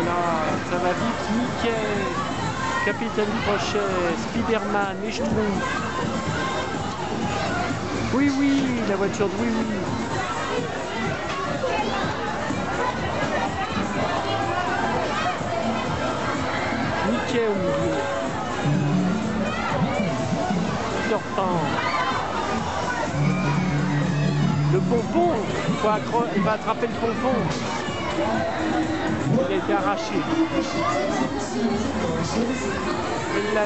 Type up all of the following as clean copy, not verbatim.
là, ça va vite. Mickey, Capitaine Crochet, Spider-Man et Schtroumpf. Oui, oui, la voiture de oui, oui. Mickey au milieu. Peter Pan. Le pompon, il va attraper le pompon. Il a été arraché. Il l'a eu.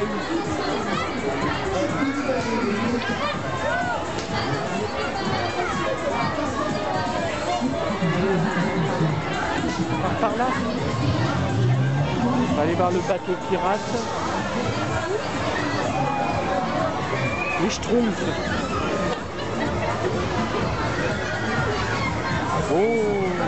On part par là. On va aller voir le bateau pirate. Les Schtroumpfs. Oh!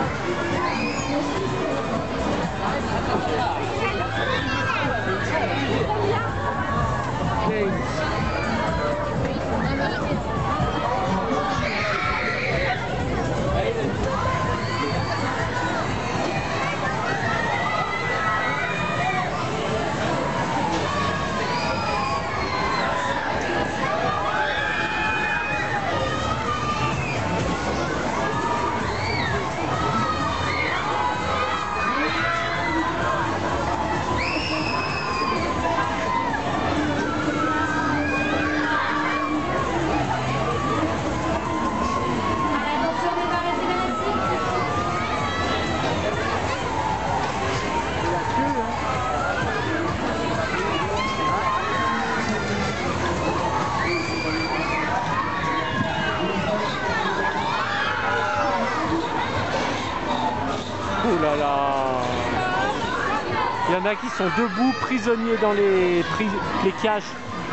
Oh là là! Il y en a qui sont debout, prisonniers dans les cages.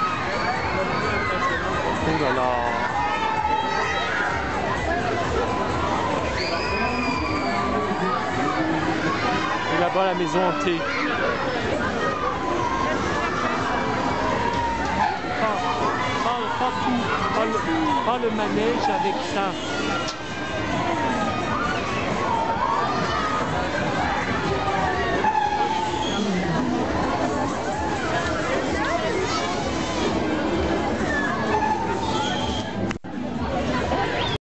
Oh là là! Et là-bas, la maison hantée. Oh le manège avec ça.